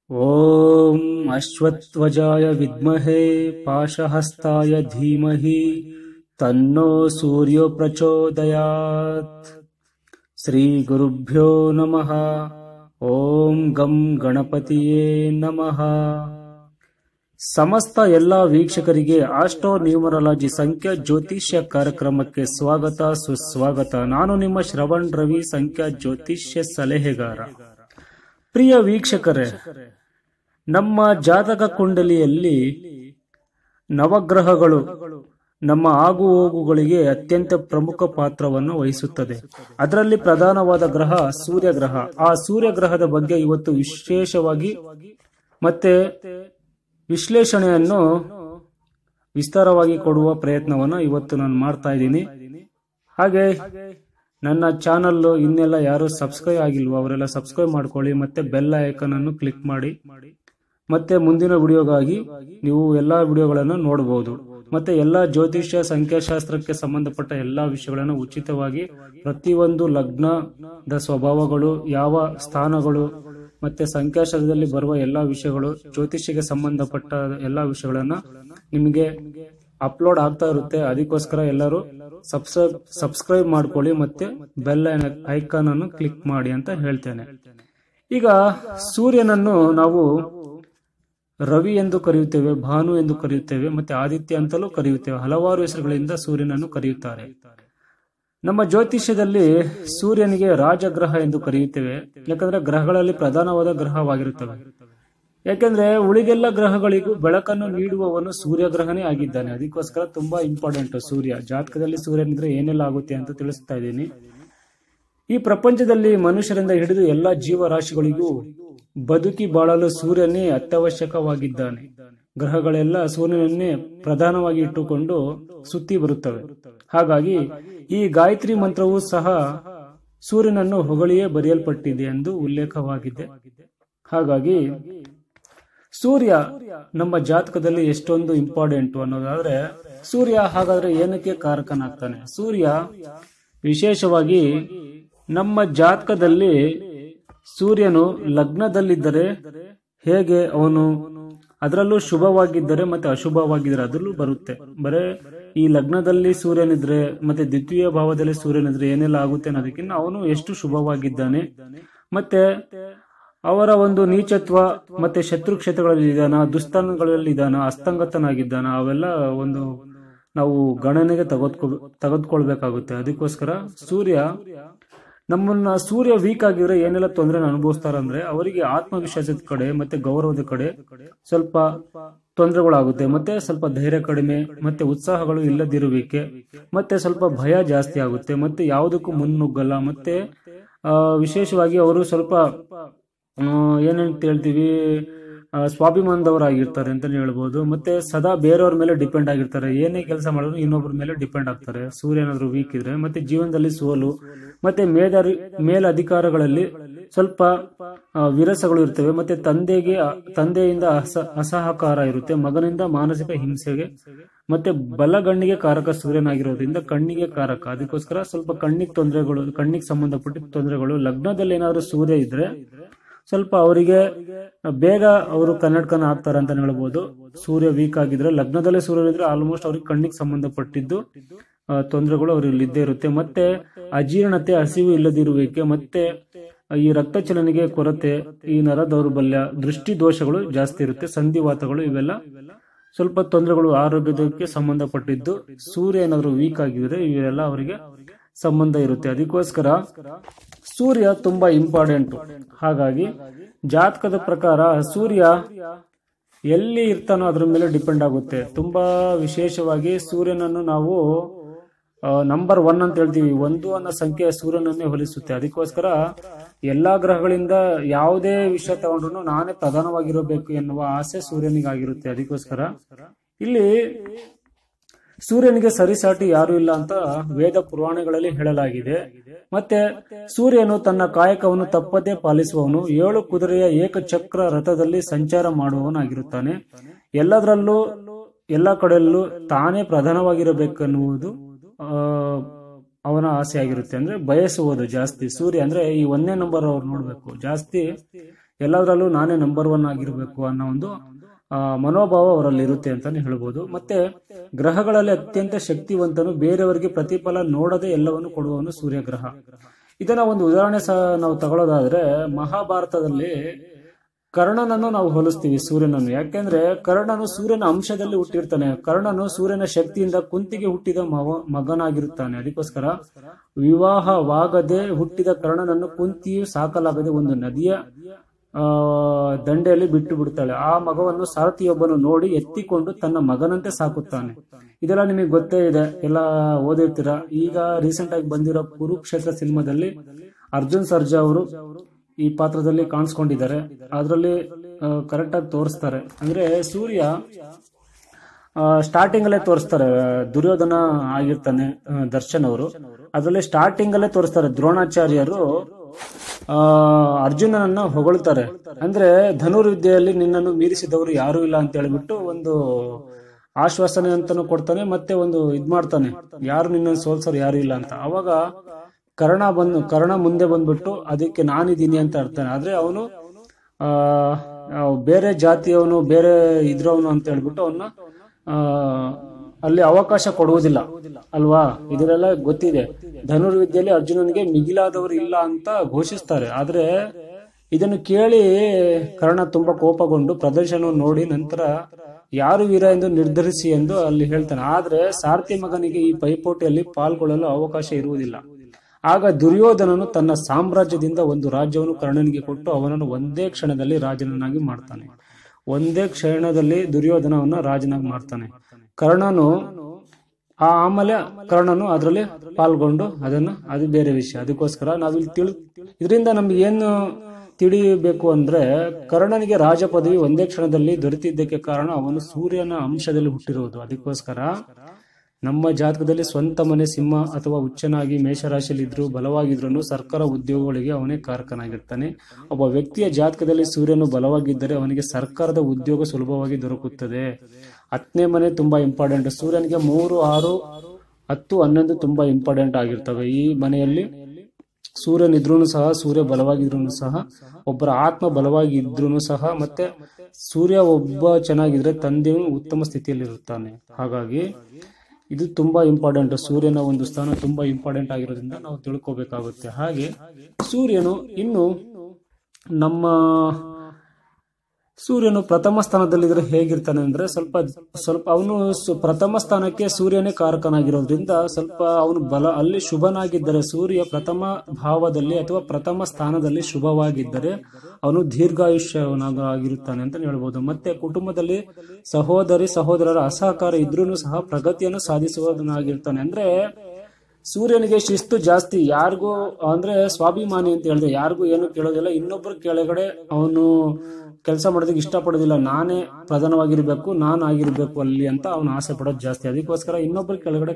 ಓಂ ಅಶ್ವತ್ಥ್ವಜಾಯ ವಿದ್ಮಹೇ ಪಾಶಹಸ್ತಾಯ ಧೀಮಹಿ ತನ್ನೋ ಸೂರ್ಯೋ ಪ್ರಚೋದಯಾತ್. ಶ್ರೀ ಗುರುಭ್ಯೋ ನಮಃ. ಓಂ ಗಂ ಗಣಪತಿಯೇ ನಮಃ. ಸಮಸ್ತ ಎಲ್ಲಾ ವೀಕ್ಷಕರಿಗೆ ಆಸ್ಟ್ರೋ ನ್ಯೂಮರಾಲಜಿ ಸಂಖ್ಯಾ ಜ್ಯೋತಿಷ್ಯ ಕಾರ್ಯಕ್ರಮಕ್ಕೆ ಸ್ವಾಗತ ಸುಸ್ವಾಗತ. ನಾನು ನಿಮ್ಮ ಶ್ರವಣ್ ರವಿ, ಸಂಖ್ಯಾ ಜ್ಯೋತಿಷ್ಯ ಸಲಹೆಗಾರ. ಪ್ರಿಯ ವೀಕ್ಷಕರೇ, ನಮ್ಮ ಜಾತಕ ಕುಂಡಲಿಯಲ್ಲಿ ನವಗ್ರಹಗಳು ನಮ್ಮ ಆಗು ಹೋಗುಗಳಿಗೆ ಅತ್ಯಂತ ಪ್ರಮುಖ ಪಾತ್ರವನ್ನು ವಹಿಸುತ್ತದೆ. ಅದರಲ್ಲಿ ಪ್ರಧಾನವಾದ ಗ್ರಹ ಸೂರ್ಯ ಗ್ರಹ. ಆ ಸೂರ್ಯ ಗ್ರಹದ ಬಗ್ಗೆ ಇವತ್ತು ವಿಶೇಷವಾಗಿ ಮತ್ತೆ ವಿಶ್ಲೇಷಣೆಯನ್ನು ವಿಸ್ತಾರವಾಗಿ ಕೊಡುವ ಪ್ರಯತ್ನವನ್ನು ಇವತ್ತು ನಾನು ಮಾಡ್ತಾ ಇದ್ದೀನಿ. ಹಾಗೆ ನನ್ನ ಚಾನಲ್ ಇನ್ನೆಲ್ಲ ಯಾರು ಸಬ್ಸ್ಕ್ರೈಬ್ ಆಗಿಲ್ವೋ ಅವರೆಲ್ಲ ಸಬ್ಸ್ಕ್ರೈಬ್ ಮಾಡ್ಕೊಳ್ಳಿ, ಮತ್ತೆ ಬೆಲ್ ಐಕಾನ್ ಅನ್ನು ಕ್ಲಿಕ್ ಮಾಡಿ. ಮತ್ತೆ ಮುಂದಿನ ವಿಡಿಯೋಗಾಗಿ ನೀವು ಎಲ್ಲಾ ವಿಡಿಯೋಗಳನ್ನು ನೋಡಬಹುದು. ಮತ್ತೆ ಎಲ್ಲಾ ಜ್ಯೋತಿಷ್ಯ ಸಂಖ್ಯಾಶಾಸ್ತ್ರಕ್ಕೆ ಸಂಬಂಧಪಟ್ಟ ಎಲ್ಲಾ ವಿಷಯಗಳನ್ನು ಉಚಿತವಾಗಿ, ಪ್ರತಿಯೊಂದು ಲಗ್ನದ ಸ್ವಭಾವಗಳು, ಯಾವ ಸ್ಥಾನಗಳು, ಮತ್ತೆ ಸಂಖ್ಯಾಶಾಸ್ತ್ರದಲ್ಲಿ ಬರುವ ಎಲ್ಲಾ ವಿಷಯಗಳು, ಜ್ಯೋತಿಷ್ಯಕ್ಕೆ ಸಂಬಂಧಪಟ್ಟ ಎಲ್ಲಾ ವಿಷಯಗಳನ್ನ ನಿಮಗೆ ಅಪ್ಲೋಡ್ ಆಗ್ತಾ ಇರುತ್ತೆ. ಅದಕ್ಕೋಸ್ಕರ ಎಲ್ಲರೂ ಸಬ್ಸ್ಕ್ರೈಬ್ ಮಾಡ್ಕೊಳ್ಳಿ, ಮತ್ತೆ ಬೆಲ್ ಐಕಾನ್ ಅನ್ನು ಕ್ಲಿಕ್ ಮಾಡಿ ಅಂತ ಹೇಳ್ತೇನೆ. ಈಗ ಸೂರ್ಯನನ್ನು ನಾವು ರವಿ ಎಂದು ಕರೆಯುತ್ತೇವೆ, ಭಾನು ಎಂದು ಕರೆಯುತ್ತೇವೆ, ಮತ್ತೆ ಆದಿತ್ಯ ಅಂತಲೂ ಕರೆಯುತ್ತೇವೆ. ಹಲವಾರು ಹೆಸರುಗಳಿಂದ ಸೂರ್ಯನನ್ನು ಕರೆಯುತ್ತಾರೆ. ನಮ್ಮ ಜ್ಯೋತಿಷ್ಯದಲ್ಲಿ ಸೂರ್ಯನಿಗೆ ರಾಜಗ್ರಹ ಎಂದು ಕರೆಯುತ್ತೇವೆ, ಯಾಕಂದ್ರೆ ಗ್ರಹಗಳಲ್ಲಿ ಪ್ರಧಾನವಾದ ಗ್ರಹವಾಗಿರುತ್ತವೆ. ಯಾಕೆಂದ್ರೆ ಉಳಿದೆಲ್ಲ ಗ್ರಹಗಳಿಗೂ ಬೆಳಕನ್ನು ನೀಡುವವನು ಸೂರ್ಯ ಗ್ರಹನೇ ಆಗಿದ್ದಾನೆ. ಅದಕ್ಕೋಸ್ಕರ ತುಂಬಾ ಇಂಪಾರ್ಟೆಂಟ್ ಸೂರ್ಯ. ಜಾತಕದಲ್ಲಿ ಸೂರ್ಯನಿದ್ರೆ ಏನೆಲ್ಲ ಆಗುತ್ತೆ ಅಂತ ತಿಳಿಸ್ತಾ ಇದ್ದೀನಿ. ಈ ಪ್ರಪಂಚದಲ್ಲಿ ಮನುಷ್ಯರಿಂದ ಹಿಡಿದು ಎಲ್ಲಾ ಜೀವರಾಶಿಗಳಿಗೂ ಬದುಕಿ ಬಾಳಲು ಸೂರ್ಯನೇ ಅತ್ಯವಶ್ಯಕವಾಗಿದ್ದಾನೆ. ಗ್ರಹಗಳೆಲ್ಲ ಸೂರ್ಯನನ್ನೇ ಪ್ರಧಾನವಾಗಿ ಇಟ್ಟುಕೊಂಡು ಸುತ್ತಿ ಬರುತ್ತವೆ. ಹಾಗಾಗಿ ಈ ಗಾಯತ್ರಿ ಮಂತ್ರವೂ ಸಹ ಸೂರ್ಯನನ್ನು ಹೊಗಳಿಯೇ ಬರೆಯಲ್ಪಟ್ಟಿದೆ ಎಂದು ಉಲ್ಲೇಖವಾಗಿದೆ. ಹಾಗಾಗಿ ಸೂರ್ಯ ನಮ್ಮ ಜಾತಕದಲ್ಲಿ ಎಷ್ಟೊಂದು ಇಂಪಾರ್ಟೆಂಟ್ ಅನ್ನೋದಾದ್ರೆ, ಸೂರ್ಯ ಹಾಗಾದ್ರೆ ಏನಕ್ಕೆ ಕಾರಕನಾಗ್ತಾನೆ? ಸೂರ್ಯ ವಿಶೇಷವಾಗಿ ನಮ್ಮ ಜಾತಕದಲ್ಲಿ ಸೂರ್ಯನು ಲಗ್ನದಲ್ಲಿದ್ದರೆ ಹೇಗೆ ಅವನು ಅದರಲ್ಲೂ ಶುಭವಾಗಿದ್ದರೆ ಮತ್ತೆ ಅಶುಭವಾಗಿದ್ದರೆ ಅದರಲ್ಲೂ ಬರುತ್ತೆ. ಬರೇ ಈ ಲಗ್ನದಲ್ಲಿ ಸೂರ್ಯನಿದ್ರೆ ಮತ್ತೆ ದ್ವಿತೀಯ ಭಾವದಲ್ಲಿ ಸೂರ್ಯನಿದ್ರೆ ಏನೆಲ್ಲ ಆಗುತ್ತೆ ಅನ್ನೋದಕ್ಕಿಂತ ಅವನು ಎಷ್ಟು ಶುಭವಾಗಿದ್ದಾನೆ, ಮತ್ತೆ ಅವರ ಒಂದು ನೀಚತ್ವ ಮತ್ತೆ ಶತ್ರು ಕ್ಷೇತ್ರಗಳಲ್ಲಿ ಇದ್ದಾನ, ದುಸ್ಥಾನಗಳಲ್ಲಿ ಇದ್ದಾನ, ಅಸ್ತಂಗತನಾಗಿದ್ದಾನ, ಅವೆಲ್ಲ ಒಂದು ನಾವು ಗಣನೆಗೆ ತೆಗೆದುಕೊಳ್ಬೇಕಾಗುತ್ತೆ. ಅದಕ್ಕೋಸ್ಕರ ಸೂರ್ಯ ವೀಕ್ ಆಗಿದ್ರೆ ಏನೆಲ್ಲ ತೊಂದರೆ ಅನುಭವಿಸ್ತಾರಂದ್ರೆ, ಅವರಿಗೆ ಆತ್ಮವಿಶ್ವಾಸದ ಕಡೆ ಮತ್ತೆ ಗೌರವದ ಕಡೆ ಸ್ವಲ್ಪ ತೊಂದರೆಗಳಾಗುತ್ತೆ. ಮತ್ತೆ ಸ್ವಲ್ಪ ಧೈರ್ಯ ಕಡಿಮೆ, ಮತ್ತೆ ಉತ್ಸಾಹಗಳು ಇಲ್ಲದಿರುವಿಕೆ, ಮತ್ತೆ ಸ್ವಲ್ಪ ಭಯ ಜಾಸ್ತಿ ಆಗುತ್ತೆ, ಮತ್ತೆ ಯಾವುದಕ್ಕೂ ಮುನ್ನುಗ್ಗಲ್ಲ. ಮತ್ತೆ ವಿಶೇಷವಾಗಿ ಅವರು ಸ್ವಲ್ಪ ಏನಂತ ಹೇಳ್ತೀವಿ, ಸ್ವಾಭಿಮಾನದವರಾಗಿರ್ತಾರೆ ಅಂತಾನೆ ಹೇಳ್ಬೋದು. ಮತ್ತೆ ಸದಾ ಬೇರೆಯವ್ರ ಮೇಲೆ ಡಿಪೆಂಡ್ ಆಗಿರ್ತಾರೆ. ಏನೇ ಕೆಲಸ ಮಾಡಿದ್ರು ಇನ್ನೊಬ್ಬರ ಮೇಲೆ ಡಿಪೆಂಡ್ ಆಗ್ತಾರೆ. ಸೂರ್ಯ ಏನಾದ್ರು ವೀಕ್ ಇದ್ರೆ ಮತ್ತೆ ಜೀವನದಲ್ಲಿ ಸೋಲು, ಮತ್ತೆ ಮೇಲಧಿಕಾರಗಳಲ್ಲಿ ಸ್ವಲ್ಪ ವಿರಸಗಳು ಇರ್ತವೆ. ಮತ್ತೆ ತಂದೆಯಿಂದ ಅಸಹಕಾರ ಇರುತ್ತೆ, ಮಗನಿಂದ ಮಾನಸಿಕ ಹಿಂಸೆಗೆ, ಮತ್ತೆ ಬಲಗಣ್ಣಿಗೆ ಕಾರಕ ಸೂರ್ಯನಾಗಿರೋದ್ರಿಂದ ಕಣ್ಣಿಗೆ ಕಾರಕ. ಅದಕ್ಕೋಸ್ಕರ ಸ್ವಲ್ಪ ಕಣ್ಣಿಗೆ ಸಂಬಂಧಪಟ್ಟ ತೊಂದರೆಗಳು. ಲಗ್ನದಲ್ಲಿ ಏನಾದ್ರು ಸೂರ್ಯ ಇದ್ರೆ ಸ್ವಲ್ಪ ಅವರಿಗೆ ಬೇಗ ಅವರು ಕನ್ನಡಕನ ಆಗ್ತಾರೆ ಅಂತ ಹೇಳ್ಬೋದು. ಸೂರ್ಯ ವೀಕ್ ಆಗಿದ್ರೆ, ಲಗ್ನದಲ್ಲೇ ಸೂರ್ಯ ಇದ್ರೆ ಆಲ್ಮೋಸ್ಟ್ ಅವ್ರಿಗೆ ಕಣ್ಣಿಗೆ ಸಂಬಂಧಪಟ್ಟಿದ್ದು ತೊಂದರೆಗಳು ಅವ್ರಲ್ಲಿ ಇದ್ದೇ ಇರುತ್ತೆ. ಮತ್ತೆ ಅಜೀರ್ಣತೆ, ಹಸಿವು ಇಲ್ಲದಿರುವಿಕೆ, ಮತ್ತೆ ಈ ರಕ್ತ ಚಲನೆಗೆ ಕೊರತೆ, ಈ ನರ ದೌರ್ಬಲ್ಯ, ದೃಷ್ಟಿ ದೋಷಗಳು ಜಾಸ್ತಿ ಇರುತ್ತೆ, ಸಂಧಿವಾತಗಳು, ಇವೆಲ್ಲ ಸ್ವಲ್ಪ ತೊಂದರೆಗಳು ಆರೋಗ್ಯಕ್ಕೆ ಸಂಬಂಧಪಟ್ಟಿದ್ದು. ಸೂರ್ಯ ಏನಾದ್ರು ವೀಕ್ ಆಗಿದ್ರೆ ಇವೆಲ್ಲ ಅವರಿಗೆ ಸಂಬಂಧ ಇರುತ್ತೆ. ಅದಕ್ಕೋಸ್ಕರ ಸೂರ್ಯ ತುಂಬಾ ಇಂಪಾರ್ಟೆಂಟ್. ಹಾಗಾಗಿ ಜಾತಕದ ಪ್ರಕಾರ ಸೂರ್ಯ ಎಲ್ಲಿ ಇರ್ತಾನೋ ಅದ್ರ ಮೇಲೆ ಡಿಪೆಂಡ್ ಆಗುತ್ತೆ. ತುಂಬಾ ವಿಶೇಷವಾಗಿ ಸೂರ್ಯನನ್ನು ನಾವು ನಂಬರ್ 1 ಅಂತ ಹೇಳ್ತೀವಿ. 1 ಅನ್ನೋ ಸಂಖ್ಯೆ ಸೂರ್ಯನನ್ನೇ ಹೋಲಿಸುತ್ತೆ. ಅದಕ್ಕೋಸ್ಕರ ಎಲ್ಲಾ ಗ್ರಹಗಳಿಂದ ಯಾವುದೇ ವಿಷಯ ತಗೊಂಡ್ರು ನಾನೇ ಪ್ರಧಾನವಾಗಿರಬೇಕು ಎನ್ನುವ ಆಸೆ ಸೂರ್ಯನಿಗಾಗಿರುತ್ತೆ. ಅದಕ್ಕೋಸ್ಕರ ಇಲ್ಲಿ ಸೂರ್ಯನಿಗೆ ಸರಿಸಾಟಿ ಯಾರು ಇಲ್ಲ ಅಂತ ವೇದ ಪುರಾಣಗಳಲ್ಲಿ ಹೇಳಲಾಗಿದೆ. ಮತ್ತೆ ಸೂರ್ಯನು ತನ್ನ ಕಾಯಕವನ್ನು ತಪ್ಪದೇ ಪಾಲಿಸುವವನು. 7 ಕುದುರೆಯ ಏಕಚಕ್ರ ರಥದಲ್ಲಿ ಸಂಚಾರ ಮಾಡುವವನಾಗಿರುತ್ತಾನೆ. ಎಲ್ಲದರಲ್ಲೂ ಎಲ್ಲ ಕಡೆಯಲ್ಲೂ ತಾನೇ ಪ್ರಧಾನವಾಗಿರಬೇಕೆನ್ನುವುದು ಅವನ ಆಸೆ ಆಗಿರುತ್ತೆ. ಅಂದ್ರೆ ಬಯಸುವುದು ಜಾಸ್ತಿ. ಸೂರ್ಯ ಅಂದ್ರೆ ಈ 1ನೇ ನಂಬರ್ ಅವ್ರು ನೋಡ್ಬೇಕು, ಜಾಸ್ತಿ ಎಲ್ಲದರಲ್ಲೂ ನಾನೇ ನಂಬರ್ 1 ಆಗಿರ್ಬೇಕು ಅನ್ನೋ ಒಂದು ಮನೋಭಾವ ಅವರಲ್ಲಿ ಇರುತ್ತೆ ಅಂತಾನೆ ಹೇಳ್ಬೋದು. ಮತ್ತೆ ಗ್ರಹಗಳಲ್ಲಿ ಅತ್ಯಂತ ಶಕ್ತಿವಂತನು, ಬೇರೆಯವರಿಗೆ ಪ್ರತಿಫಲ ನೋಡದೆ ಎಲ್ಲವನ್ನು ಕೊಡುವವನು ಸೂರ್ಯಗ್ರಹ. ಇದನ್ನ ಒಂದು ಉದಾಹರಣೆ ಸಹ ನಾವು ತಗೊಳ್ಳೋದಾದ್ರೆ, ಮಹಾಭಾರತದಲ್ಲಿ ಕರ್ಣನನ್ನು ನಾವು ಹೋಲಿಸ್ತೀವಿ ಸೂರ್ಯನನ್ನು. ಯಾಕೆಂದ್ರೆ ಕರ್ಣನು ಸೂರ್ಯನ ಅಂಶದಲ್ಲಿ ಹುಟ್ಟಿರ್ತಾನೆ. ಕರ್ಣನು ಸೂರ್ಯನ ಶಕ್ತಿಯಿಂದ ಕುಂತಿಗೆ ಹುಟ್ಟಿದ ಮಗನಾಗಿರುತ್ತಾನೆ. ಅದಕ್ಕೋಸ್ಕರ ವಿವಾಹವಾಗದೆ ಹುಟ್ಟಿದ ಕರ್ಣನನ್ನು ಕುಂತಿಯು ಸಾಕಲಾಗದೆ ಒಂದು ನದಿಯ ದಂಡೆಯಲ್ಲಿ ಬಿಟ್ಟು ಬಿಡ್ತಾಳೆ. ಆ ಮಗವನ್ನು ಸಾರಥಿಯೊಬ್ಬನು ನೋಡಿ ಎತ್ತಿಕೊಂಡು ತನ್ನ ಮಗನಂತೆ ಸಾಕುತ್ತಾನೆ. ಇದೆಲ್ಲ ನಿಮಗೆ ಗೊತ್ತೇ ಇದೆ, ಎಲ್ಲ ಓದಿರ್ತೀರ. ಈಗ ರೀಸೆಂಟ್ ಆಗಿ ಬಂದಿರೋ ಕುರುಕ್ಷೇತ್ರ ಸಿನಿಮಾದಲ್ಲಿ ಅರ್ಜುನ್ ಸರ್ಜಾ ಅವರು ಈ ಪಾತ್ರದಲ್ಲಿ ಕಾಣಿಸ್ಕೊಂಡಿದ್ದಾರೆ. ಅದರಲ್ಲಿ ಕರೆಕ್ಟ್ ಆಗಿ ತೋರಿಸ್ತಾರೆ. ಅಂದ್ರೆ ಸೂರ್ಯ ಸ್ಟಾರ್ಟಿಂಗ್ ಅಲ್ಲೇ ತೋರಿಸ್ತಾರೆ, ದುರ್ಯೋಧನ ಆಗಿರ್ತಾನೆ ದರ್ಶನ್ ಅವರು. ಅದರಲ್ಲಿ ಸ್ಟಾರ್ಟಿಂಗ್ ಅಲ್ಲೇ ತೋರಿಸ್ತಾರೆ, ದ್ರೋಣಾಚಾರ್ಯರು ಅರ್ಜುನನನ್ನ ಹೊಗಳ್ತಾರೆ. ಅಂದ್ರೆ ಧನುರ್ವಿದ್ಯೆಯಲ್ಲಿ ನಿನ್ನನ್ನು ಮೀರಿಸಿದವರು ಯಾರು ಇಲ್ಲ ಅಂತ ಹೇಳ್ಬಿಟ್ಟು ಒಂದು ಆಶ್ವಾಸನೆ ಅಂತಾನು ಕೊಡ್ತಾನೆ, ಮತ್ತೆ ಒಂದು ಇದ್ ಮಾಡ್ತಾನೆ, ಯಾರು ನಿನ್ನನ್ನು ಸೋಲ್ಸೋರು ಯಾರು ಇಲ್ಲ ಅಂತ. ಅವಾಗ ಕರ್ಣ ಮುಂದೆ ಬಂದ್ಬಿಟ್ಟು ಅದಕ್ಕೆ ನಾನಿದ್ದೀನಿ ಅಂತ ಇರ್ತಾನೆ. ಆದ್ರೆ ಅವನು ಬೇರೆ ಜಾತಿಯವನು, ಬೇರೆ ಇದ್ರವನು ಅಂತ ಹೇಳ್ಬಿಟ್ಟು ಅವನ್ನ ಅಲ್ಲಿ ಅವಕಾಶ ಕೊಡುವುದಿಲ್ಲ ಅಲ್ವಾ. ಇದರೆಲ್ಲ ಗೊತ್ತಿದೆ. ಧನುರ್ವಿದ್ಯೆಯಲ್ಲಿ ಅರ್ಜುನನಿಗೆ ಮಿಗಿಲಾದವರು ಇಲ್ಲ ಅಂತ ಘೋಷಿಸ್ತಾರೆ. ಆದ್ರೆ ಇದನ್ನು ಕೇಳಿ ಕರ್ಣ ತುಂಬಾ ಕೋಪಗೊಂಡು ಪ್ರದರ್ಶನವನ್ನು ನೋಡಿ ನಂತರ ಯಾರು ವೀರ ಎಂದು ನಿರ್ಧರಿಸಿ ಎಂದು ಅಲ್ಲಿ ಹೇಳ್ತಾನೆ. ಆದ್ರೆ ಸಾರಥಿ ಮಗನಿಗೆ ಈ ಪೈಪೋಟಿಯಲ್ಲಿ ಪಾಲ್ಗೊಳ್ಳಲು ಅವಕಾಶ ಇರುವುದಿಲ್ಲ. ಆಗ ದುರ್ಯೋಧನನು ತನ್ನ ಸಾಮ್ರಾಜ್ಯದಿಂದ ಒಂದು ರಾಜ್ಯವನ್ನು ಕರ್ಣನಿಗೆ ಕೊಟ್ಟು ಅವನನ್ನು ಒಂದೇ ಕ್ಷಣದಲ್ಲಿ ರಾಜನನ್ನಾಗಿ ಮಾಡ್ತಾನೆ. ಒಂದೇ ಕ್ಷಣದಲ್ಲಿ ದುರ್ಯೋಧನವನ್ನ ರಾಜನಾಗಿ ಮಾಡ್ತಾನೆ. ಆಮೇಲೆ ಕರ್ಣನು ಅದರಲ್ಲಿ ಪಾಲ್ಗೊಂಡು ಅದು ಬೇರೆ ವಿಷಯ. ಅದಕ್ಕೋಸ್ಕರ ನಾವಿಲ್ಲಿ ಇದರಿಂದ ನಮ್ಗೆ ಏನು ತಿಳಿಯಬೇಕು ಅಂದ್ರೆ, ಕರ್ಣನಿಗೆ ರಾಜ ಪದವಿ ಒಂದೇ ಕ್ಷಣದಲ್ಲಿ ದೊರೆತಿದ್ದಕ್ಕೆ ಕಾರಣ ಅವನು ಸೂರ್ಯನ ಅಂಶದಲ್ಲಿ ಹುಟ್ಟಿರುವುದು. ಅದಕ್ಕೋಸ್ಕರ ನಮ್ಮ ಜಾತಕದಲ್ಲಿ ಸ್ವಂತ ಮನೆ ಸಿಂಹ ಅಥವಾ ಉಚ್ಚನಾಗಿ ಮೇಷರಾಶಿಯಲ್ಲಿದ್ರು ಬಲವಾಗಿದ್ರು ಸರ್ಕಾರ ಉದ್ಯೋಗಗಳಿಗೆ ಅವನೇ ಕಾರಕನಾಗಿರ್ತಾನೆ. ಒಬ್ಬ ವ್ಯಕ್ತಿಯ ಜಾತಕದಲ್ಲಿ ಸೂರ್ಯನು ಬಲವಾಗಿದ್ದರೆ ಅವನಿಗೆ ಸರ್ಕಾರದ ಉದ್ಯೋಗ ಸುಲಭವಾಗಿ ದೊರಕುತ್ತದೆ. 10ನೇ ಮನೆ ತುಂಬಾ ಇಂಪಾರ್ಟೆಂಟ್. ಸೂರ್ಯನಿಗೆ 3, 6, 10, 11 ತುಂಬಾ ಇಂಪಾರ್ಟೆಂಟ್ ಆಗಿರ್ತವೆ. ಈ ಮನೆಯಲ್ಲಿ ಸೂರ್ಯನಿದ್ರೂ ಸಹ, ಸೂರ್ಯ ಬಲವಾಗಿದ್ರು ಸಹ, ಒಬ್ಬರ ಆತ್ಮ ಬಲವಾಗಿದ್ರು ಸಹ, ಮತ್ತೆ ಸೂರ್ಯ ಒಬ್ಬ ಚೆನ್ನಾಗಿದ್ರೆ ತಂದೆಯು ಉತ್ತಮ ಸ್ಥಿತಿಯಲ್ಲಿ ಇರುತ್ತಾನೆ. ಹಾಗಾಗಿ ಇದು ತುಂಬಾ ಇಂಪಾರ್ಟೆಂಟ್. ಸೂರ್ಯನ ಒಂದು ಸ್ಥಾನ ತುಂಬಾ ಇಂಪಾರ್ಟೆಂಟ್ ಆಗಿರೋದ್ರಿಂದ ನಾವು ತಿಳ್ಕೊಬೇಕಾಗುತ್ತೆ. ಹಾಗೆ ಸೂರ್ಯನು ಪ್ರಥಮ ಸ್ಥಾನದಲ್ಲಿದ್ರೆ ಹೇಗಿರ್ತಾನೆ ಅಂದ್ರೆ, ಸ್ವಲ್ಪ ಅವನು ಪ್ರಥಮ ಸ್ಥಾನಕ್ಕೆ ಸೂರ್ಯನೇ ಕಾರಕನಾಗಿರೋದ್ರಿಂದ ಸ್ವಲ್ಪ ಅವನು ಅಲ್ಲಿ ಶುಭನಾಗಿದ್ದರೆ, ಸೂರ್ಯ ಪ್ರಥಮ ಭಾವದಲ್ಲಿ ಅಥವಾ ಪ್ರಥಮ ಸ್ಥಾನದಲ್ಲಿ ಶುಭವಾಗಿದ್ದರೆ ಅವನು ದೀರ್ಘಾಯುಷ್ಯನಾಗಿರುತ್ತಾನೆ ಅಂತ ಹೇಳ್ಬೋದು. ಮತ್ತೆ ಕುಟುಂಬದಲ್ಲಿ ಸಹೋದರರ ಅಸಹಕಾರ ಇದ್ರೂ ಸಹ ಪ್ರಗತಿಯನ್ನು ಸಾಧಿಸುವುದನ್ನಾಗಿರ್ತಾನೆ. ಅಂದ್ರೆ ಸೂರ್ಯನಿಗೆ ಶಿಸ್ತು ಜಾಸ್ತಿ. ಯಾರಿಗೂ ಅಂದ್ರೆ ಸ್ವಾಭಿಮಾನಿ ಅಂತ ಹೇಳಿದ್ರೆ ಯಾರಿಗೂ ಏನು ಕೇಳೋದಿಲ್ಲ. ಇನ್ನೊಬ್ಬರ ಕೆಳಗಡೆ ಅವನು ಕೆಲಸ ಮಾಡೋದಕ್ಕೆ ಇಷ್ಟಪಡೋದಿಲ್ಲ. ನಾನೇ ಪ್ರಧಾನವಾಗಿರ್ಬೇಕು, ನಾನು ಆಗಿರ್ಬೇಕು ಅಲ್ಲಿ ಅಂತ ಅವನು ಆಸೆ ಪಡೋದು ಜಾಸ್ತಿ. ಅದಕ್ಕೋಸ್ಕರ ಇನ್ನೊಬ್ಬರ ಕೆಳಗಡೆ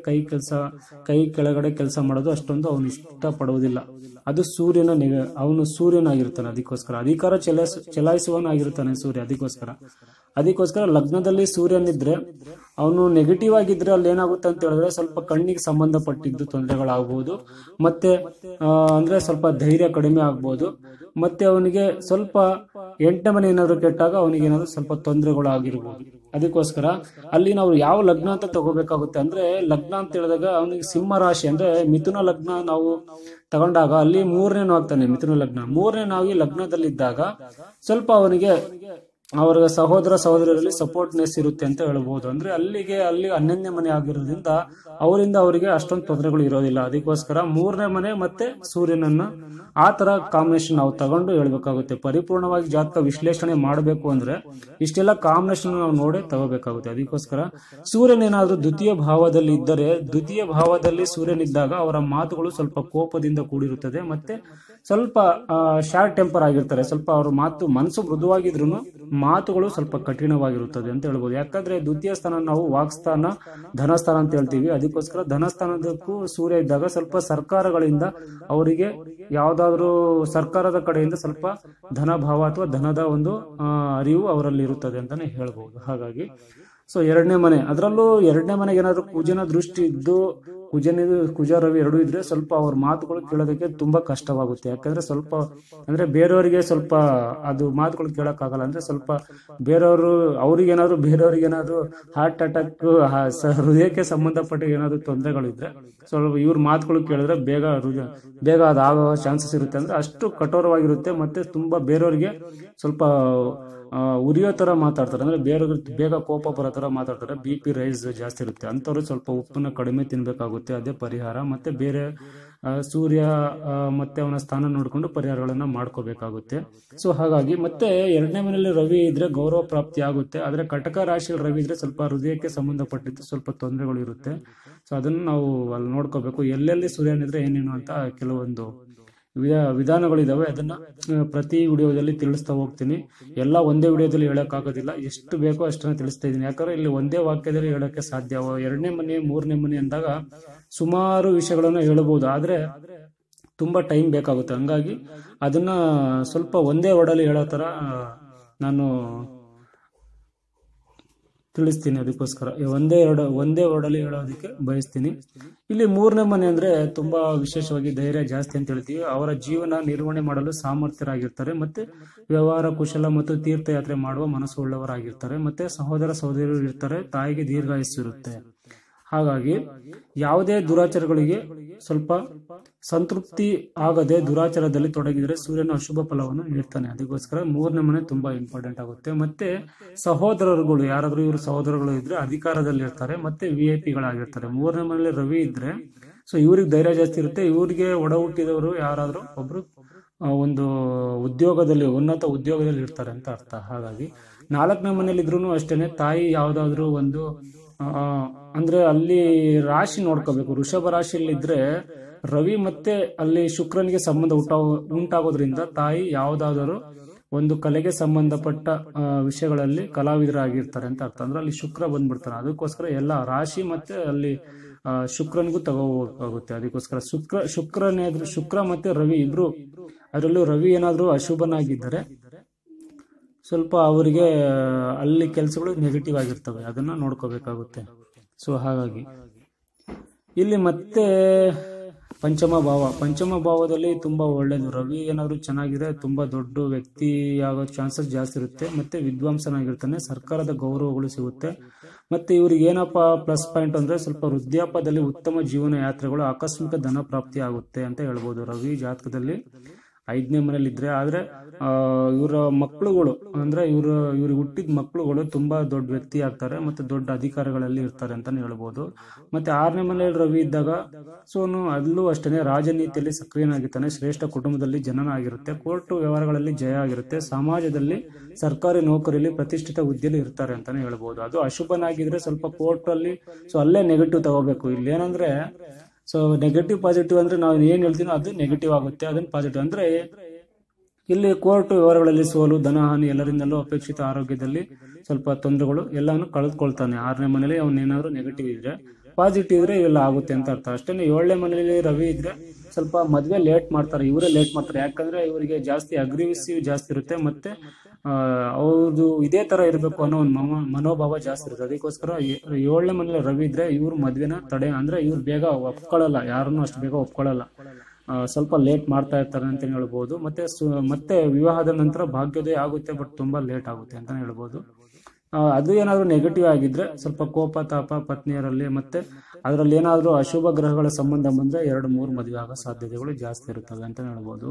ಕೈ ಕೆಳಗಡೆ ಕೆಲಸ ಮಾಡೋದು ಅಷ್ಟೊಂದು ಅವನು ಇಷ್ಟಪಡುವುದಿಲ್ಲ. ಅದು ಅವನು ಸೂರ್ಯನಾಗಿರ್ತಾನೆ. ಅದಕ್ಕೋಸ್ಕರ ಅಧಿಕಾರ ಚಲಾಯಿಸುವನಾಗಿರ್ತಾನೆ ಸೂರ್ಯ. ಅದಕ್ಕೋಸ್ಕರ ಲಗ್ನದಲ್ಲಿ ಸೂರ್ಯನಿದ್ರೆ ಅವನು ನೆಗೆಟಿವ್ ಆಗಿದ್ರೆ ಅಲ್ಲಿ ಏನಾಗುತ್ತೆ ಅಂತ ಹೇಳಿದ್ರೆ ಸ್ವಲ್ಪ ಕಣ್ಣಿಗೆ ಸಂಬಂಧಪಟ್ಟಿದ್ದು ತೊಂದರೆಗಳಾಗಬಹುದು. ಮತ್ತೆ ಅಂದ್ರೆ ಸ್ವಲ್ಪ ಧೈರ್ಯ ಕಡಿಮೆ ಆಗ್ಬಹುದು. ಮತ್ತೆ ಅವನಿಗೆ ಸ್ವಲ್ಪ 8ನೇ ಮನೆ ಏನಾದ್ರು ಕೆಟ್ಟಾಗ ಅವನಿಗೆ ಏನಾದ್ರು ಸ್ವಲ್ಪ ತೊಂದರೆಗಳು ಆಗಿರ್ಬೋದು. ಅದಕ್ಕೋಸ್ಕರ ಅಲ್ಲಿ ನಾವು ಯಾವ ಲಗ್ನ ಅಂತ ತಗೋಬೇಕಾಗುತ್ತೆ ಅಂದ್ರೆ, ಲಗ್ನ ಅಂತ ಹೇಳಿದಾಗ ಅವನಿಗೆ ಸಿಂಹ ರಾಶಿ ಅಂದ್ರೆ ಮಿಥುನ ಲಗ್ನ ನಾವು ತಗೊಂಡಾಗ ಅಲ್ಲಿ 3ನೇ ಆಗ್ತಾನೆ. ಮಿಥುನ ಲಗ್ನ 3ನೇ ಲಗ್ನದಲ್ಲಿದ್ದಾಗ ಸ್ವಲ್ಪ ಅವನಿಗೆ ಅವರ ಸಹೋದರರಲ್ಲಿ ಸಪೋರ್ಟ್ನೆಸ್ ಇರುತ್ತೆ ಅಂತ ಹೇಳ್ಬಹುದು. ಅಂದ್ರೆ ಅಲ್ಲಿ 11ನೇ ಮನೆ ಆಗಿರೋದ್ರಿಂದ ಅವರಿಂದ ಅವರಿಗೆ ಅಷ್ಟೊಂದು ತೊಂದರೆಗಳು ಇರೋದಿಲ್ಲ. ಅದಕ್ಕೋಸ್ಕರ 3ನೇ ಮನೆ ಮತ್ತೆ ಸೂರ್ಯನನ್ನ ಆ ತರ ಕಾಂಬಿನೇಷನ್ ನಾವು ತಗೊಂಡು ಹೇಳ್ಬೇಕಾಗುತ್ತೆ. ಪರಿಪೂರ್ಣವಾಗಿ ಜಾತಕ ವಿಶ್ಲೇಷಣೆ ಮಾಡಬೇಕು ಅಂದ್ರೆ ಇಷ್ಟೆಲ್ಲ ಕಾಂಬಿನೇಷನ್ ನಾವು ನೋಡಿ ತಗೋಬೇಕಾಗುತ್ತೆ. ಅದಕ್ಕೋಸ್ಕರ ಸೂರ್ಯನೇನಾದ್ರೂ ದ್ವಿತೀಯ ಭಾವದಲ್ಲಿ ಇದ್ದರೆ, ದ್ವಿತೀಯ ಭಾವದಲ್ಲಿ ಸೂರ್ಯನಿದ್ದಾಗ ಅವರ ಮಾತುಗಳು ಸ್ವಲ್ಪ ಕೋಪದಿಂದ ಕೂಡಿರುತ್ತದೆ. ಮತ್ತೆ ಸ್ವಲ್ಪ ಶಾರ್ಟ್ ಟೆಂಪರ್ ಆಗಿರ್ತಾರೆ. ಸ್ವಲ್ಪ ಅವ್ರ ಮನಸ್ಸು ಮೃದುವಾಗಿದ್ರು ಮಾತುಗಳು ಸ್ವಲ್ಪ ಕಠಿಣವಾಗಿರುತ್ತದೆ ಅಂತ ಹೇಳ್ಬೋದು. ಯಾಕಂದ್ರೆ ದ್ವಿತೀಯ ಸ್ಥಾನ ನಾವು ವಾಕ್ಸ್ಥಾನ, ಧನಸ್ಥಾನ ಅಂತ ಹೇಳ್ತೀವಿ. ಅದಕ್ಕೋಸ್ಕರ ಧನಸ್ಥಾನದಕ್ಕೂ ಸೂರ್ಯ ಇದ್ದಾಗ ಸ್ವಲ್ಪ ಸರ್ಕಾರಗಳಿಂದ ಅವರಿಗೆ ಯಾವ್ದಾದ್ರು ಸರ್ಕಾರದ ಕಡೆಯಿಂದ ಸ್ವಲ್ಪ ಧನಭಾವ ಅಥವಾ ಧನದ ಒಂದು ಅರಿವು ಅವರಲ್ಲಿ ಇರುತ್ತದೆ ಅಂತಾನೆ ಹೇಳ್ಬಹುದು. ಹಾಗಾಗಿ 2ನೇ ಮನೆ, ಅದರಲ್ಲೂ 2ನೇ ಮನೆಗೆ ಏನಾದ್ರು ಕುಜನ ದೃಷ್ಟಿ ಇದ್ದು ಕುಜ ರವಿ ಎರಡೂ ಇದ್ರೆ ಸ್ವಲ್ಪ ಅವ್ರ ಮಾತುಗಳು ಕೇಳೋದಕ್ಕೆ ತುಂಬಾ ಕಷ್ಟವಾಗುತ್ತೆ. ಯಾಕಂದ್ರೆ ಸ್ವಲ್ಪ ಅಂದ್ರೆ ಬೇರೆಯವರಿಗೆ ಸ್ವಲ್ಪ ಅದು ಮಾತುಗಳು ಕೇಳಕ್ಕಾಗಲ್ಲ. ಅಂದ್ರೆ ಸ್ವಲ್ಪ ಬೇರೆಯವ್ರಿಗೇನಾದ್ರು ಹಾರ್ಟ್ ಅಟ್ಯಾಕ್, ಹೃದಯಕ್ಕೆ ಸಂಬಂಧಪಟ್ಟ ಏನಾದ್ರು ತೊಂದರೆಗಳಿದ್ರೆ ಸ್ವಲ್ಪ ಇವ್ರ ಮಾತುಗಳು ಕೇಳಿದ್ರೆ ಬೇಗ ಅದಾಗೋ ಚಾನ್ಸಸ್ ಇರುತ್ತೆ. ಅಂದ್ರೆ ಅಷ್ಟು ಕಠೋರವಾಗಿರುತ್ತೆ. ಮತ್ತೆ ತುಂಬಾ ಬೇರೆಯವ್ರಿಗೆ ಸ್ವಲ್ಪ ಉರಿಯೋ ತರ ಮಾತಾಡ್ತಾರೆ. ಅಂದ್ರೆ ಬೇರೆಯವ್ರಿಗೆ ಬೇಗ ಕೋಪ ಬರೋ ತರ ಮಾತಾಡ್ತಾರೆ. BP ರೈಸ್ ಜಾಸ್ತಿ ಇರುತ್ತೆ. ಅಂತವ್ರು ಸ್ವಲ್ಪ ಉಪ್ಪನ್ನ ಕಡಿಮೆ ತಿನ್ಬೇಕಾಗುತ್ತೆ. ಅದೇ ಪರಿಹಾರ. ಮತ್ತೆ ಬೇರೆ ಸೂರ್ಯ ಮತ್ತೆ ಅವನ ಸ್ಥಾನ ನೋಡ್ಕೊಂಡು ಪರಿಹಾರಗಳನ್ನ ಮಾಡ್ಕೋಬೇಕಾಗುತ್ತೆ. ಸೊ ಹಾಗಾಗಿ ಮತ್ತೆ 2ನೇ ಮನೆಯಲ್ಲಿ ರವಿ ಇದ್ರೆ ಗೌರವ ಪ್ರಾಪ್ತಿ ಆಗುತ್ತೆ. ಆದ್ರೆ ಕಟಕ ರಾಶಿಯಲ್ಲಿ ರವಿ ಇದ್ರೆ ಸ್ವಲ್ಪ ಹೃದಯಕ್ಕೆ ಸಂಬಂಧಪಟ್ಟಿದ್ದು ಸ್ವಲ್ಪ ತೊಂದರೆಗಳು ಇರುತ್ತೆ. ಸೊ ಅದನ್ನ ನಾವು ಅಲ್ಲಿ ನೋಡ್ಕೋಬೇಕು. ಎಲ್ಲೆಲ್ಲಿ ಸೂರ್ಯನಿದ್ರೆ ಏನೇನು ಅಂತ ಕೆಲವೊಂದು ವಿಧಾನಗಳಿದಾವೆ. ಅದನ್ನ ಪ್ರತಿ ವಿಡಿಯೋದಲ್ಲಿ ತಿಳಿಸ್ತಾ ಹೋಗ್ತೀನಿ. ಎಲ್ಲ ಒಂದೇ ವಿಡಿಯೋದಲ್ಲಿ ಹೇಳಕ್ಕಾಗೋದಿಲ್ಲ. ಎಷ್ಟು ಬೇಕೋ ಅಷ್ಟನ್ನ ತಿಳಿಸ್ತಾ ಇದ್ದೀನಿ. ಯಾಕಂದ್ರೆ ಇಲ್ಲಿ ಒಂದೇ ವಾಕ್ಯದಲ್ಲಿ ಹೇಳಕ್ಕೆ ಸಾಧ್ಯ. 2ನೇ ಮನೆ 3ನೇ ಮನೆ ಅಂದಾಗ ಸುಮಾರು ವಿಷಯಗಳನ್ನ ಹೇಳಬಹುದು. ಆದ್ರೆ ತುಂಬಾ ಟೈಮ್ ಬೇಕಾಗುತ್ತೆ. ಹಂಗಾಗಿ ಅದನ್ನ ಸ್ವಲ್ಪ ಒಂದೇ ವರ್ಡಲ್ಲಿ ಹೇಳೋ ತರ ನಾನು ತಿಳಿಸ್ತೀನಿ. ಅದಕ್ಕೋಸ್ಕರ ಒಂದೇ ವರ್ಡಲ್ಲಿ ಹೇಳೋದಕ್ಕೆ ಬಯಸ್ತೀನಿ. ಇಲ್ಲಿ 3ನೇ ಮನೆ ಅಂದ್ರೆ ತುಂಬಾ ವಿಶೇಷವಾಗಿ ಧೈರ್ಯ ಜಾಸ್ತಿ ಅಂತ ಹೇಳ್ತೀವಿ. ಅವರ ಜೀವನ ನಿರ್ವಹಣೆ ಮಾಡಲು ಸಾಮರ್ಥ್ಯರಾಗಿರ್ತಾರೆ. ಮತ್ತೆ ವ್ಯವಹಾರ ಕುಶಲ ಮತ್ತು ತೀರ್ಥಯಾತ್ರೆ ಮಾಡುವ ಮನಸ್ಸು ಉಳ್ಳವರಾಗಿರ್ತಾರೆ. ಮತ್ತೆ ಸಹೋದರ ಸಹೋದರಿಯರು ಇರ್ತಾರೆ. ತಾಯಿಗೆ ದೀರ್ಘಾಯುಸ್ಸು ಇರುತ್ತೆ. ಹಾಗಾಗಿ ಯಾವುದೇ ದುರಾಚಾರಗಳಿಗೆ ಸ್ವಲ್ಪ ಸಂತೃಪ್ತಿ ಆಗದೆ ದುರಾಚಾರದಲ್ಲಿ ತೊಡಗಿದ್ರೆ ಸೂರ್ಯನ ಅಶುಭ ಫಲವನ್ನು ನೀಡ್ತಾನೆ. ಅದಕ್ಕೋಸ್ಕರ 3ನೇ ಮನೆ ತುಂಬಾ ಇಂಪಾರ್ಟೆಂಟ್ ಆಗುತ್ತೆ. ಮತ್ತೆ ಸಹೋದರರುಗಳು ಯಾರಾದ್ರೂ ಇವರು ಸಹೋದರಗಳು ಇದ್ರೆ ಅಧಿಕಾರದಲ್ಲಿ ಇರ್ತಾರೆ. ಮತ್ತೆ VIP ಗಳಾಗಿರ್ತಾರೆ. 3ನೇ ಮನೆಯಲ್ಲಿ ರವಿ ಇದ್ರೆ ಸೊ ಇವ್ರಿಗೆ ಧೈರ್ಯ ಜಾಸ್ತಿ ಇರುತ್ತೆ. ಇವ್ರಿಗೆ ಒಡ ಹುಟ್ಟಿದವರು ಯಾರಾದ್ರೂ ಒಬ್ರು ಒಂದು ಉನ್ನತ ಉದ್ಯೋಗದಲ್ಲಿ ಇರ್ತಾರೆ ಅಂತ ಅರ್ಥ. ಹಾಗಾಗಿ 4ನೇ ಮನೆಯಲ್ಲಿ ಇದ್ರು ಅಷ್ಟೇನೆ ತಾಯಿ ಯಾವ್ದಾದ್ರು ಒಂದು ಅಂದ್ರೆ ಅಲ್ಲಿ ರಾಶಿ ನೋಡ್ಕೋಬೇಕು. ವೃಷಭ ರಾಶಿಯಲ್ಲಿ ಇದ್ರೆ ರವಿ ಮತ್ತೆ ಅಲ್ಲಿ ಶುಕ್ರನಿಗೆ ಸಂಬಂಧ ಉಂಟಾಗೋದ್ರಿಂದ ತಾಯಿ ಯಾವ್ದಾದ್ರು ಒಂದು ಕಲೆಗೆ ಸಂಬಂಧಪಟ್ಟ ವಿಷಯಗಳಲ್ಲಿ ಕಲಾವಿದರಾಗಿರ್ತಾರೆ ಅಂತ ಅರ್ಥ. ಅಂದ್ರೆ ಅಲ್ಲಿ ಶುಕ್ರ ಬಂದ್ಬಿಡ್ತಾನೆ. ಅದಕ್ಕೋಸ್ಕರ ಎಲ್ಲ ರಾಶಿ ಮತ್ತೆ ಅಲ್ಲಿ ಶುಕ್ರನಿಗೂ ತಗೋಬೇಕಾಗುತ್ತೆ. ಅದಕ್ಕೋಸ್ಕರ ಶುಕ್ರ ಮತ್ತೆ ರವಿ ಇಬ್ರು, ಅದರಲ್ಲೂ ರವಿ ಏನಾದ್ರೂ ಅಶುಭನಾಗಿದ್ದರೆ ಸ್ವಲ್ಪ ಅವರಿಗೆ ಅಲ್ಲಿ ಕೆಲಸಗಳು ನೆಗೆಟಿವ್ ಆಗಿರ್ತವೆ. ಅದನ್ನ ನೋಡ್ಕೋಬೇಕಾಗುತ್ತೆ. ಸೊ ಹಾಗಾಗಿ ಇಲ್ಲಿ ಮತ್ತೆ ಪಂಚಮ ಭಾವದಲ್ಲಿ ತುಂಬಾ ಒಳ್ಳೇದು. ರವಿ ಏನಾದ್ರು ಚೆನ್ನಾಗಿದೆ ತುಂಬಾ ದೊಡ್ಡ ವ್ಯಕ್ತಿ ಆಗೋ ಚಾನ್ಸಸ್ ಜಾಸ್ತಿ ಇರುತ್ತೆ. ಮತ್ತೆ ವಿದ್ವಾಂಸನಾಗಿರ್ತಾನೆ. ಸರ್ಕಾರದ ಗೌರವಗಳು ಸಿಗುತ್ತೆ. ಮತ್ತೆ ಇವ್ರಿಗೆ ಏನಪ್ಪಾ ಪ್ಲಸ್ ಪಾಯಿಂಟ್ ಅಂದ್ರೆ ಸ್ವಲ್ಪ ವೃದ್ಧಾಪ್ಯದಲ್ಲಿ ಉತ್ತಮ ಜೀವನ ಯಾತ್ರೆಗಳು, ಆಕಸ್ಮಿಕ ಧನ ಪ್ರಾಪ್ತಿ ಆಗುತ್ತೆ ಅಂತ ಹೇಳ್ಬೋದು. ರವಿ ಜಾತಕದಲ್ಲಿ 5ನೇ ಮನೇಲಿ ಇದ್ರೆ. ಆದ್ರೆ ಇವರ ಮಕ್ಕಳುಗಳು ಅಂದ್ರೆ ಇವ್ರಿಗೆ ಹುಟ್ಟಿದ ಮಕ್ಕಳುಗಳು ತುಂಬಾ ದೊಡ್ಡ ವ್ಯಕ್ತಿ ಆಗ್ತಾರೆ. ಮತ್ತೆ ದೊಡ್ಡ ಅಧಿಕಾರಗಳಲ್ಲಿ ಇರ್ತಾರೆ ಅಂತಾನೆ ಹೇಳ್ಬೋದು. ಮತ್ತೆ 6ನೇ ಮನೆಯಲ್ಲಿ ರವಿ ಇದ್ದಾಗ ಅಲ್ಲೂ ಅಷ್ಟೇ ರಾಜನೀತಿಯಲ್ಲಿ ಸಕ್ರಿಯನಾಗಿರ್ತಾನೆ. ಶ್ರೇಷ್ಠ ಕುಟುಂಬದಲ್ಲಿ ಜನನ ಆಗಿರುತ್ತೆ. ಕೋರ್ಟ್ ವ್ಯವಹಾರಗಳಲ್ಲಿ ಜಯ ಆಗಿರುತ್ತೆ. ಸಮಾಜದಲ್ಲಿ ಸರ್ಕಾರಿ ನೌಕರಿಯಲ್ಲಿ ಪ್ರತಿಷ್ಠಿತ ಹುದ್ದೆಯಲ್ಲಿ ಇರ್ತಾರೆ ಅಂತಾನೆ ಹೇಳ್ಬೋದು. ಅದು ಅಶುಭನಾಗಿದ್ರೆ ಸ್ವಲ್ಪ ಕೋರ್ಟ್ ಅಲ್ಲಿ ಅಲ್ಲೇ ನೆಗೆಟಿವ್ ತಗೋಬೇಕು. ಇಲ್ಲಿ ಏನಂದ್ರೆ ನೆಗೆಟಿವ್ ಪಾಸಿಟಿವ್ ಅಂದ್ರೆ ನಾವು ಏನ್ ಹೇಳ್ತೀನೋ ಅದು ನೆಗೆಟಿವ್ ಆಗುತ್ತೆ. ಅದನ್ನ ಪಾಸಿಟಿವ್ ಅಂದ್ರೆ ಇಲ್ಲಿ ಕೋರ್ಟ್ ವ್ಯವಹಾರಗಳಲ್ಲಿ ಸೋಲು, ಧನಹಾನಿ, ಎಲ್ಲರಿಂದಲೂ ಅಪೇಕ್ಷಿತ ಆರೋಗ್ಯದಲ್ಲಿ ಸ್ವಲ್ಪ ತೊಂದರೆಗಳು ಎಲ್ಲಾನು ಕಳೆದುಕೊಳ್ತಾನೆ. 6ನೇ ಮನೇಲಿ ಅವನೇನಾದ್ರು ನೆಗೆಟಿವ್ ಇದ್ರೆ. ಪಾಸಿಟಿವ್ ಇದ್ರೆ ಇವೆಲ್ಲ ಆಗುತ್ತೆ ಅಂತ ಅರ್ಥ. ಅಷ್ಟೇ 7ನೇ ಮನೆಯಲ್ಲಿ ರವಿ ಇದ್ರೆ ಸ್ವಲ್ಪ ಮದ್ವೆ ಲೇಟ್ ಮಾಡ್ತಾರೆ. ಇವರೇ ಲೇಟ್ ಮಾಡ್ತಾರೆ. ಯಾಕಂದ್ರೆ ಇವರಿಗೆ ಜಾಸ್ತಿ ಅಗ್ರೆಸಿವ್ ಜಾಸ್ತಿ ಇರುತ್ತೆ. ಮತ್ತೆ ಅವ್ರದ್ದು ಇದೇ ತರ ಇರಬೇಕು ಅನ್ನೋ ಒಂದು ಮನೋಭಾವ ಜಾಸ್ತಿ ಇರುತ್ತೆ. ಅದಕ್ಕೋಸ್ಕರ 7ನೇ ಮನೇಲಿ ರವಿ ಇದ್ರೆ ಇವ್ರ ಮದ್ವೆನ ಅಂದ್ರೆ ಇವ್ರು ಬೇಗ ಒಪ್ಕೊಳ್ಳಲ್ಲ. ಯಾರನ್ನು ಅಷ್ಟು ಬೇಗ ಒಪ್ಕೊಳ್ಳಲ್ಲ. ಸ್ವಲ್ಪ ಲೇಟ್ ಮಾಡ್ತಾ ಇರ್ತಾರೆ ಅಂತ ಹೇಳ್ಬೋದು. ಮತ್ತೆ ವಿವಾಹದ ನಂತರ ಭಾಗ್ಯೋದಯ ಆಗುತ್ತೆ. ಬಟ್ ತುಂಬಾ ಲೇಟ್ ಆಗುತ್ತೆ ಅಂತ ಹೇಳ್ಬೋದು. ಅದು ಏನಾದ್ರು ನೆಗೆಟಿವ್ ಆಗಿದ್ರೆ ಸ್ವಲ್ಪ ಕೋಪ ತಾಪ ಪತ್ನಿಯರಲ್ಲಿ, ಮತ್ತೆ ಅದರಲ್ಲಿ ಏನಾದ್ರು ಅಶುಭ ಗ್ರಹಗಳ ಸಂಬಂಧ ಬಂದ್ರೆ 2-3 ಮದುವೆ ಆಗೋ ಸಾಧ್ಯತೆಗಳು ಜಾಸ್ತಿ ಇರುತ್ತವೆ ಅಂತ ಹೇಳ್ಬೋದು.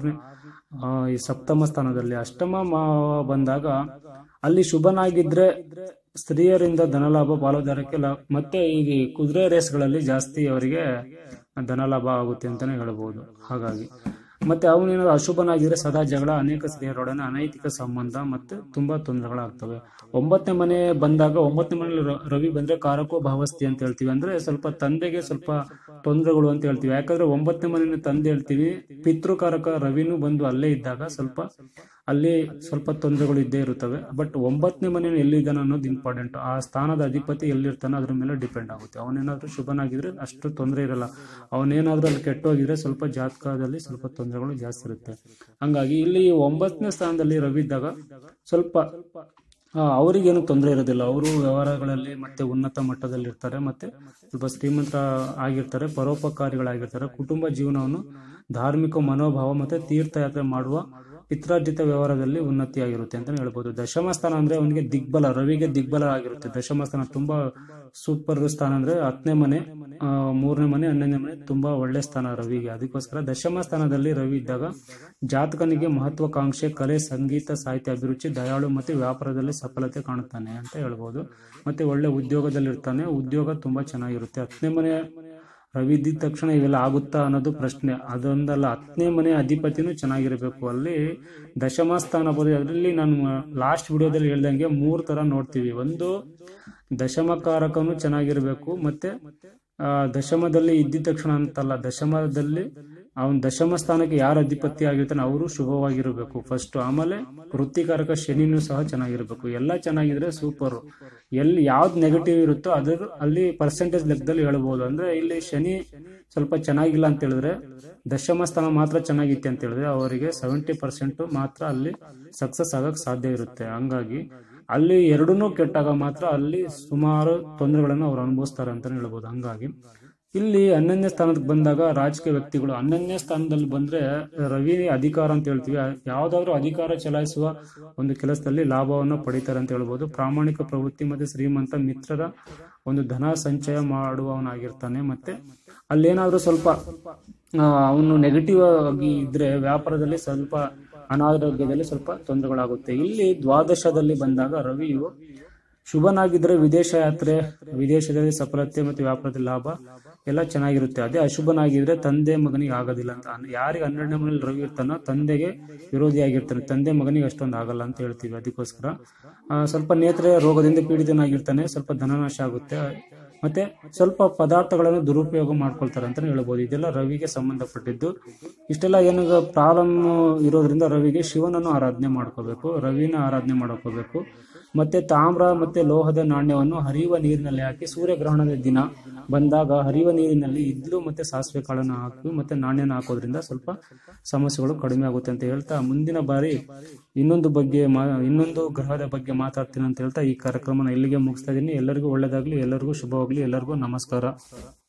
ಈ ಸಪ್ತಮ ಸ್ಥಾನದಲ್ಲಿ ಅಷ್ಟಮ ಬಂದಾಗ ಅಲ್ಲಿ ಶುಭನಾಗಿದ್ರೆ ಸ್ತ್ರೀಯರಿಂದ ಧನಲಾಭ, ಪಾಲುದಾರಕ್ಕೆ ಮತ್ತೆ ಈ ಕುದುರೆ ರೇಸ್ಗಳಲ್ಲಿ ಜಾಸ್ತಿ ಅವರಿಗೆ ಧನಲಾಭ ಆಗುತ್ತೆ ಅಂತಾನೆ ಹೇಳ್ಬೋದು. ಹಾಗಾಗಿ ಮತ್ತೆ ಅವನೇನಾದ್ರು ಅಶುಭನಾಗಿದ್ರೆ ಸದಾ ಜಗಳ, ಅನೇಕ ಸ್ತ್ರೀಯರೊಡನೆ ಅನೈತಿಕ ಸಂಬಂಧ, ಮತ್ತೆ ತುಂಬಾ ತೊಂದರೆಗಳಾಗ್ತವೆ. 9ನೇ ಮನೆ ಬಂದಾಗ 9ನೇ ಮನೆಯಲ್ಲಿ ರವಿ ಬಂದ್ರೆ ಕಾರಕೋ ಭಾವಸ್ಥಿ ಅಂತ ಹೇಳ್ತೀವಿ. ಅಂದ್ರೆ ಸ್ವಲ್ಪ ತಂದೆಗೆ ಸ್ವಲ್ಪ ತೊಂದರೆಗಳು ಅಂತ ಹೇಳ್ತೀವಿ. ಯಾಕಂದ್ರೆ 9ನೇ ಮನೆಯ ತಂದೆ ಹೇಳ್ತೀವಿ. ಪಿತೃಕಾರಕ ರವಿನೂ ಬಂದು ಅಲ್ಲೇ ಇದ್ದಾಗ ಅಲ್ಲಿ ಸ್ವಲ್ಪ ತೊಂದರೆಗಳು ಇದ್ದೇ ಇರುತ್ತವೆ. ಬಟ್ 9ನೇ ಮನೆಯನ್ನು ಎಲ್ಲಿದ್ದಾನೆ ಅನ್ನೋದು ಇಂಪಾರ್ಟೆಂಟ್. ಆ ಸ್ಥಾನದ ಅಧಿಪತಿ ಎಲ್ಲಿರ್ತಾನೆ ಅದ್ರ ಮೇಲೆ ಡಿಪೆಂಡ್ ಆಗುತ್ತೆ. ಅವನೇನಾದ್ರೂ ಶುಭನಾಗಿದ್ರೆ ಅಷ್ಟು ತೊಂದರೆ ಇರಲ್ಲ. ಅವನೇನಾದ್ರೂ ಅಲ್ಲಿ ಕೆಟ್ಟೋಗಿದ್ರೆ ಸ್ವಲ್ಪ ಜಾತಕದಲ್ಲಿ ಸ್ವಲ್ಪ ತೊಂದರೆಗಳು ಜಾಸ್ತಿ ಇರುತ್ತೆ. ಹಂಗಾಗಿ ಇಲ್ಲಿ 9ನೇ ಸ್ಥಾನದಲ್ಲಿ ರವಿ ಇದ್ದಾಗ ಸ್ವಲ್ಪ ಅವರಿಗೇನು ತೊಂದರೆ ಇರೋದಿಲ್ಲ. ಅವರು ವ್ಯವಹಾರಗಳಲ್ಲಿ ಮತ್ತೆ ಉನ್ನತ ಮಟ್ಟದಲ್ಲಿ ಇರ್ತಾರೆ, ಮತ್ತೆ ಸ್ವಲ್ಪ ಶ್ರೀಮಂತರ ಆಗಿರ್ತಾರೆ, ಪರೋಪಕಾರಿಗಳಾಗಿರ್ತಾರೆ. ಕುಟುಂಬ ಜೀವನವನ್ನು ಧಾರ್ಮಿಕ ಮನೋಭಾವ ಮತ್ತೆ ತೀರ್ಥಯಾತ್ರೆ ಮಾಡುವ ಪಿತ್ರಾರ್ಜಿತ ವ್ಯವಹಾರದಲ್ಲಿ ಉನ್ನತಿಯಾಗಿರುತ್ತೆ ಅಂತ ಹೇಳ್ಬೋದು. ದಶಮ ಸ್ಥಾನ ಅಂದ್ರೆ ಅವನಿಗೆ ದಿಗ್ಬಲ, ರವಿಗೆ ದಿಗ್ಬಲ ಆಗಿರುತ್ತೆ. ದಶಮ ಸ್ಥಾನ ತುಂಬಾ ಸೂಪರ್ ಸ್ಥಾನ ಅಂದ್ರೆ 10ನೇ ಮನೆ, 3ನೇ ಮನೆ, 11ನೇ ಮನೆ ತುಂಬಾ ಒಳ್ಳೆ ಸ್ಥಾನ ರವಿಗೆ. ಅದಕ್ಕೋಸ್ಕರ ದಶಮ ಸ್ಥಾನದಲ್ಲಿ ರವಿ ಇದ್ದಾಗ ಜಾತಕನಿಗೆ ಮಹತ್ವಾಕಾಂಕ್ಷೆ, ಕಲೆ, ಸಂಗೀತ, ಸಾಹಿತ್ಯ ಅಭಿರುಚಿ, ದಯಾಳು ಮತ್ತೆ ವ್ಯಾಪಾರದಲ್ಲಿ ಸಫಲತೆ ಕಾಣುತ್ತಾನೆ ಅಂತ ಹೇಳ್ಬೋದು. ಮತ್ತೆ ಒಳ್ಳೆ ಉದ್ಯೋಗದಲ್ಲಿರ್ತಾನೆ, ಉದ್ಯೋಗ ತುಂಬಾ ಚೆನ್ನಾಗಿರುತ್ತೆ. 10ನೇ ಮನೆ ರವಿ ಇದ್ದ ತಕ್ಷಣ ಇವೆಲ್ಲ ಆಗುತ್ತಾ ಅನ್ನೋದು ಪ್ರಶ್ನೆ. ಅದೊಂದಲ್ಲ, 10ನೇ ಮನೆ ಅಧಿಪತಿನೂ ಚೆನ್ನಾಗಿರ್ಬೇಕು. ಅಲ್ಲಿ ದಶಮ ಸ್ಥಾನ ಬರೋದು. ಅದರಲ್ಲಿ ನಾನು ಲಾಸ್ಟ್ ವಿಡಿಯೋದಲ್ಲಿ ಹೇಳ್ದಂಗೆ 3 ತರ ನೋಡ್ತೀವಿ. ಒಂದು ದಶಮಕಾರಕನು ಚೆನ್ನಾಗಿರ್ಬೇಕು, ಮತ್ತೆ ದಶಮದಲ್ಲಿ ಇದ್ದ ತಕ್ಷಣ ಅಂತಲ್ಲ, ದಶಮದಲ್ಲಿ ಅವನ್ ದಶಮ ಸ್ಥಾನಕ್ಕೆ ಯಾರು ಅಧಿಪತಿ ಆಗಿರ್ತಾನೆ ಅವರು ಶುಭವಾಗಿರ್ಬೇಕು ಫಸ್ಟ್. ಆಮೇಲೆ ವೃತ್ತಿಕಾರಕ ಶನಿನೂ ಸಹ ಚೆನ್ನಾಗಿರ್ಬೇಕು. ಎಲ್ಲ ಚೆನ್ನಾಗಿದ್ರೆ ಸೂಪರ್. ಎಲ್ಲಿ ಯಾವ್ದು ನೆಗೆಟಿವ್ ಇರುತ್ತೋ ಅದ್ರ ಅಲ್ಲಿ ಪರ್ಸೆಂಟೇಜ್ ಲೆಕ್ಕದಲ್ಲಿ ಹೇಳ್ಬೋದು. ಅಂದ್ರೆ ಇಲ್ಲಿ ಶನಿ ಸ್ವಲ್ಪ ಚೆನ್ನಾಗಿಲ್ಲ ಅಂತ ಹೇಳಿದ್ರೆ, ದಶಮ ಸ್ಥಾನ ಮಾತ್ರ ಚೆನ್ನಾಗಿತ್ತೆ ಅಂತ ಹೇಳಿದ್ರೆ ಅವರಿಗೆ 70% ಮಾತ್ರ ಅಲ್ಲಿ ಸಕ್ಸಸ್ ಆಗಕ್ ಸಾಧ್ಯ ಇರುತ್ತೆ. ಹಂಗಾಗಿ ಅಲ್ಲಿ ಎರಡನ್ನೂ ಕೆಟ್ಟಾಗ ಮಾತ್ರ ಅಲ್ಲಿ ಸುಮಾರು ತೊಂದರೆಗಳನ್ನು ಅವ್ರು ಅನುಭವಿಸ್ತಾರೆ ಅಂತಾನೆ ಹೇಳ್ಬೋದು. ಹಂಗಾಗಿ ಇಲ್ಲಿ 11ನೇ ಸ್ಥಾನಕ್ಕೆ ಬಂದಾಗ ರಾಜಕೀಯ ವ್ಯಕ್ತಿಗಳು 11ನೇ ಸ್ಥಾನದಲ್ಲಿ ಬಂದ್ರೆ ರವಿ ಅಧಿಕಾರ ಅಂತ ಹೇಳ್ತೀವಿ. ಯಾವ್ದಾದ್ರು ಅಧಿಕಾರ ಚಲಾಯಿಸುವ ಒಂದು ಕೆಲಸದಲ್ಲಿ ಲಾಭವನ್ನು ಪಡಿತಾರೆ ಅಂತ ಹೇಳ್ಬೋದು. ಪ್ರಾಮಾಣಿಕ ಪ್ರವೃತ್ತಿ ಮತ್ತೆ ಶ್ರೀಮಂತ ಮಿತ್ರರ ಒಂದು ಧನ ಸಂಚಯ ಮಾಡುವವನಾಗಿರ್ತಾನೆ. ಮತ್ತೆ ಅಲ್ಲೇನಾದ್ರೂ ಸ್ವಲ್ಪ ಅವನು ನೆಗೆಟಿವ್ ಆಗಿ ಇದ್ರೆ ವ್ಯಾಪಾರದಲ್ಲಿ ಸ್ವಲ್ಪ ಅನಾರೋಗ್ಯದಲ್ಲಿ ಸ್ವಲ್ಪ ತೊಂದರೆಗಳಾಗುತ್ತೆ. ಇಲ್ಲಿ ದ್ವಾದಶದಲ್ಲಿ ಬಂದಾಗ ರವಿಯು ಶುಭನಾಗಿದ್ರೆ ವಿದೇಶ ಯಾತ್ರೆ, ವಿದೇಶದಲ್ಲಿ ಸಫಲತೆ ಮತ್ತೆ ವ್ಯಾಪಾರದಲ್ಲಿ ಲಾಭ ಎಲ್ಲ ಚೆನ್ನಾಗಿರುತ್ತೆ. ಅದೇ ಅಶುಭನಾಗಿದ್ರೆ ತಂದೆ ಮಗನಿಗೆ ಆಗೋದಿಲ್ಲ ಅಂತ. ಯಾರಿಗೆ 12ನೇ ಮನೇಲಿ ರವಿ ಇರ್ತಾನೋ ತಂದೆಗೆ ವಿರೋಧಿಯಾಗಿರ್ತಾನೆ, ತಂದೆ ಮಗನಿಗೆ ಅಷ್ಟೊಂದು ಆಗಲ್ಲ ಅಂತ ಹೇಳ್ತೀವಿ. ಅದಕ್ಕೋಸ್ಕರ ಸ್ವಲ್ಪ ನೇತ್ರ ರೋಗದಿಂದ ಪೀಡಿತನಾಗಿರ್ತಾನೆ, ಸ್ವಲ್ಪ ಧನನಾಶ ಆಗುತ್ತೆ, ಮತ್ತೆ ಸ್ವಲ್ಪ ಪದಾರ್ಥಗಳನ್ನು ದುರುಪಯೋಗ ಮಾಡ್ಕೊಳ್ತಾರೆ ಅಂತ ಹೇಳ್ಬೋದು. ಇದೆಲ್ಲ ರವಿಗೆ ಸಂಬಂಧಪಟ್ಟಿದ್ದು. ಇಷ್ಟೆಲ್ಲ ಏನಾಗ ಪ್ರಾಬ್ಲಮ್ ಇರೋದ್ರಿಂದ ರವಿಗೆ ಶಿವನನ್ನು ಆರಾಧನೆ ಮಾಡ್ಕೋಬೇಕು, ರವಿನ ಆರಾಧನೆ ಮಾಡ್ಕೋಬೇಕು. ಮತ್ತೆ ತಾಮ್ರ ಮತ್ತೆ ಲೋಹದ ನಾಣ್ಯವನ್ನು ಹರಿಯುವ ನೀರಿನಲ್ಲಿ ಹಾಕಿ ಸೂರ್ಯಗ್ರಹಣದ ದಿನ ಬಂದಾಗ ಹರಿಯುವ ನೀರಿನಲ್ಲಿ ಇದ್ಲು ಮತ್ತೆ ಸಾಸಿವೆ ಕಾಳನ್ನು ಹಾಕಿ ಮತ್ತೆ ನಾಣ್ಯನ ಹಾಕೋದ್ರಿಂದ ಸ್ವಲ್ಪ ಸಮಸ್ಯೆಗಳು ಕಡಿಮೆ ಆಗುತ್ತೆ ಅಂತ ಹೇಳ್ತಾ, ಮುಂದಿನ ಬಾರಿ ಇನ್ನೊಂದು ಗ್ರಹದ ಬಗ್ಗೆ ಮಾತಾಡ್ತೀನಿ ಅಂತ ಹೇಳ್ತಾ ಈ ಕಾರ್ಯಕ್ರಮನ ಇಲ್ಲಿಗೆ ಮುಗಿಸ್ತಾ ಇದೀನಿ. ಎಲ್ಲರಿಗೂ ಒಳ್ಳೇದಾಗ್ಲಿ, ಎಲ್ಲರಿಗೂ ಶುಭವಾಗ್ಲಿ, ಎಲ್ಲರಿಗೂ ನಮಸ್ಕಾರ.